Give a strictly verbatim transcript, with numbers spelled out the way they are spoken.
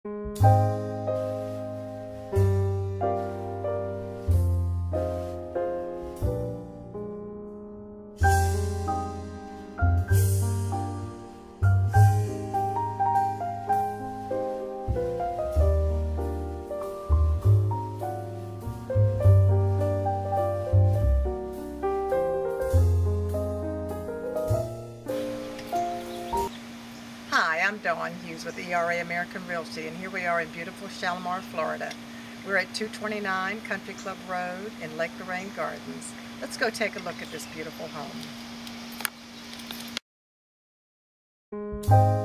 Hi, I'm Dawn Hughes with E R A American Realty, and here we are in beautiful Shalimar, Florida. We're at two twenty-nine Country Club Road in Lake Lorraine Gardens. Let's go take a look at this beautiful home.